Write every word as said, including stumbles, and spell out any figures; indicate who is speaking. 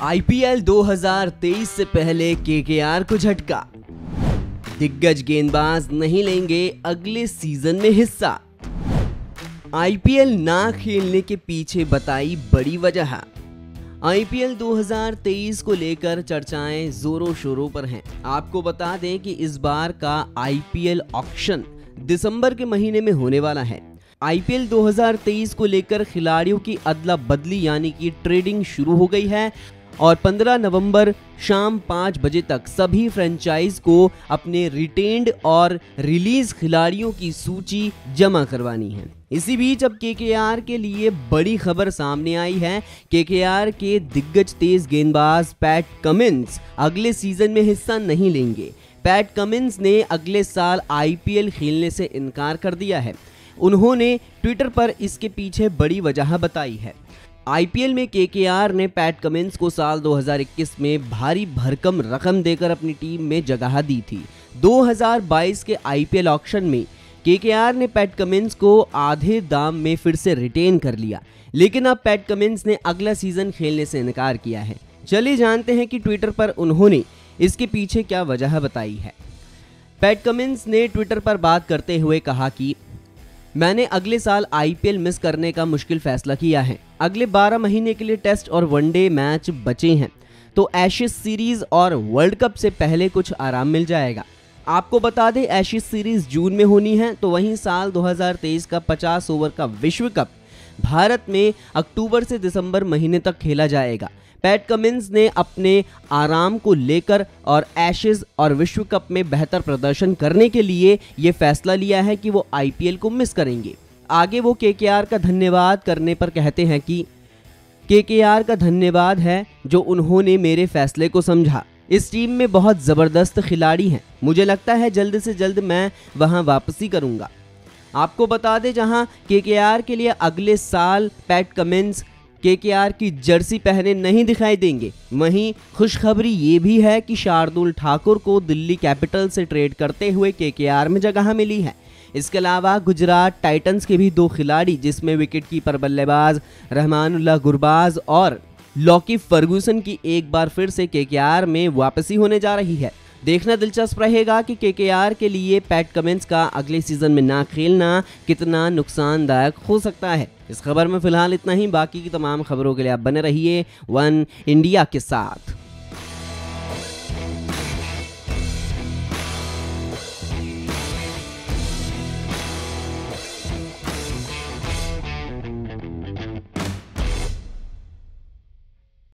Speaker 1: IPL दो हज़ार तेईस से पहले केकेआर को झटका, दिग्गज गेंदबाज नहीं लेंगे अगले सीजन में हिस्सा। आईपीएल ना खेलने के पीछे बताई बड़ी वजह। आईपीएल दो हज़ार तेईस को लेकर चर्चाएं जोरों शोरों पर हैं। आपको बता दें कि इस बार का आईपीएल ऑक्शन दिसंबर के महीने में होने वाला है। आईपीएल दो हज़ार तेईस को लेकर खिलाड़ियों की अदला बदली यानी कि ट्रेडिंग शुरू हो गई है और पंद्रह नवंबर शाम पाँच बजे तक सभी फ्रेंचाइज को अपने रिटेन्ड और रिलीज खिलाड़ियों की सूची जमा करवानी है। इसी बीच अब केकेआर के लिए बड़ी खबर सामने आई है। केकेआर के दिग्गज तेज गेंदबाज पैट कमिंस अगले सीजन में हिस्सा नहीं लेंगे। पैट कमिंस ने अगले साल आईपीएल खेलने से इनकार कर दिया है। उन्होंने ट्विटर पर इसके पीछे बड़ी वजह बताई है। आईपीएल में केकेआर ने पैट कमिंस को साल दो हज़ार इक्कीस में भारी भरकम रकम देकर अपनी टीम में जगह दी थी। दो हज़ार बाईस के आईपीएल ऑक्शन में केकेआर ने पैट कमिंस को आधे दाम में फिर से रिटेन कर लिया, लेकिन अब पैट कमिंस ने अगला सीजन खेलने से इनकार किया है। चलिए जानते हैं कि ट्विटर पर उन्होंने इसके पीछे क्या वजह बताई है। पैट कमिंस ने ट्विटर पर बात करते हुए कहा कि मैंने अगले साल आईपीएल मिस करने का मुश्किल फैसला किया है। अगले बारह महीने के लिए टेस्ट और वनडे मैच बचे हैं, तो एशेज सीरीज और वर्ल्ड कप से पहले कुछ आराम मिल जाएगा। आपको बता दें एशेज सीरीज जून में होनी है, तो वहीं साल दो हज़ार तेईस का पचास ओवर का विश्व कप भारत में अक्टूबर से दिसंबर महीने तक खेला जाएगा। पैट कमिंस ने अपने आराम को लेकर और एशेज और विश्व कप में बेहतर प्रदर्शन करने के लिए ये फैसला लिया है कि वो आईपीएल को मिस करेंगे। आगे वो केकेआर का धन्यवाद करने पर कहते हैं कि केकेआर का धन्यवाद है जो उन्होंने मेरे फैसले को समझा। इस टीम में बहुत ज़बरदस्त खिलाड़ी हैं। मुझे लगता है जल्द से जल्द मैं वहां वापसी करूंगा। आपको बता दें जहां केकेआर के लिए अगले साल पैट कमिंस केकेआर की जर्सी पहने नहीं दिखाई देंगे, वहीं खुशखबरी ये भी है कि शार्दुल ठाकुर को दिल्ली कैपिटल से ट्रेड करते हुए केकेआर में जगह मिली है। इसके अलावा गुजरात टाइटंस के भी दो खिलाड़ी जिसमें विकेटकीपर बल्लेबाज रहमानुल्लाह गुरबाज और लॉकी फर्गूसन की एक बार फिर से केकेआर में वापसी होने जा रही है। देखना दिलचस्प रहेगा कि केकेआर के लिए पैट कमिंस का अगले सीजन में ना खेलना कितना नुकसानदायक हो सकता है। इस खबर में फिलहाल इतना ही। बाकी की तमाम खबरों के लिए आप बने रहिए वन इंडिया के साथ।